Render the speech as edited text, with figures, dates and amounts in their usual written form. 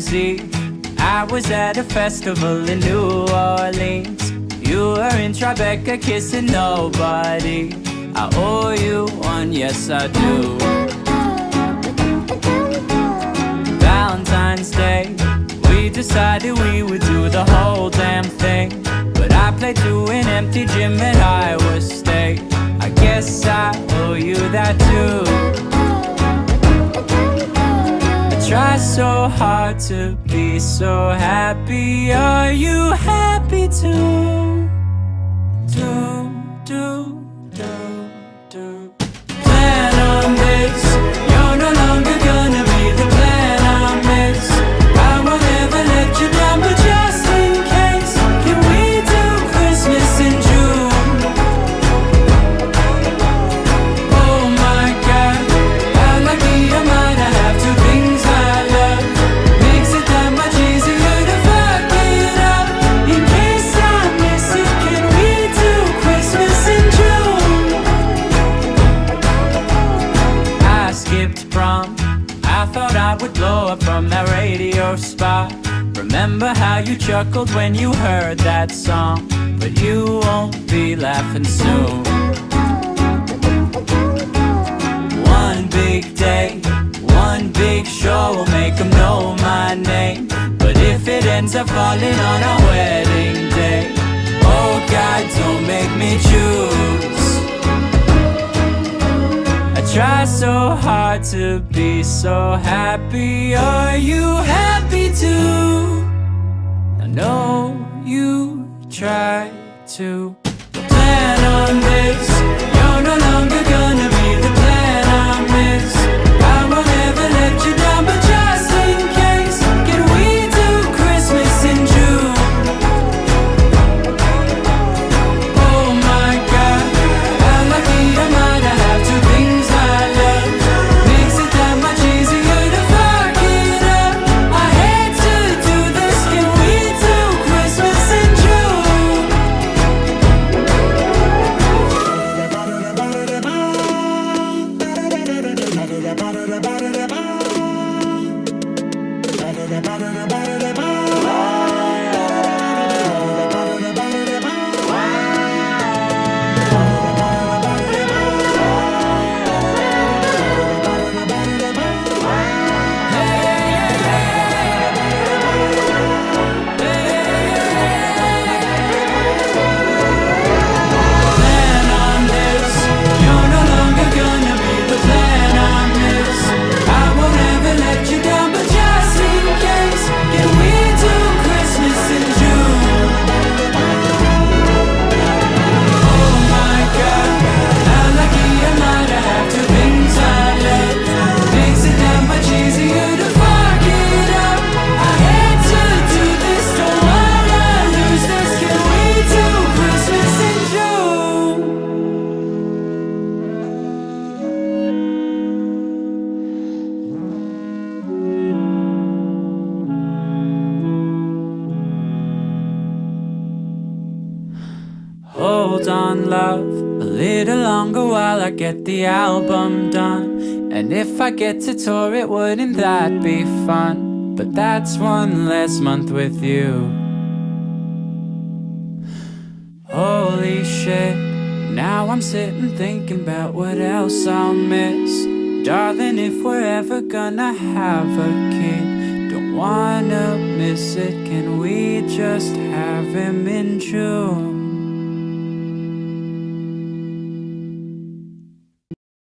Year's Eve, I was at a festival in New Orleans. You were in Tribeca kissing nobody. I owe you one, yes I do. Valentine's Day, we decided we would do the whole damn thing, but I played to an empty gym at Iowa State. I guess I owe you that too. I try so hard to be so happy. Are you happy too? Plan on this. You're no longer gonna be the plan I miss. I won't ever let you down, but just in case, can we do Christmas in June? Oh my God, how lucky am I to have two things I love. Makes it that much easier to fuck it up. In case I miss it, can we do Christmas in June? I skipped prom, I thought I would blow up from that radio spot. Remember how you chuckled when you heard that song, but you won't be laughing soon. One big day, one big show will make them know my name. But if it ends up falling on our wedding day, oh God, don't make me choose. I try so hard to be so happy. Are you happy too? I know you try to. Plan on this. You're no longer gonna be the plan I miss. I won't ever let you down, but just in case, can we do Christmas in June? Oh my God, how lucky am I to have two things I love. Makes it that much easier to fuck it up. I hate to do this, can we do Christmas in June? Plan on this. You're no longer gonna be the plan I miss. I won't ever let you down, but just in case, can we do Christmas in June? Oh my God, how lucky am I to have two things I love. Makes it that much easier to fuck it up. I hate to do this, don't wanna lose this. Can we do Christmas in June? Hold on, love, a little longer while I get the album done. And if I get to tour it, wouldn't that be fun? But that's one less month with you. Holy shit, now I'm sitting thinking about what else I'll miss. Darling, if we're ever gonna have a kid, don't wanna miss it. Can we just have him in June?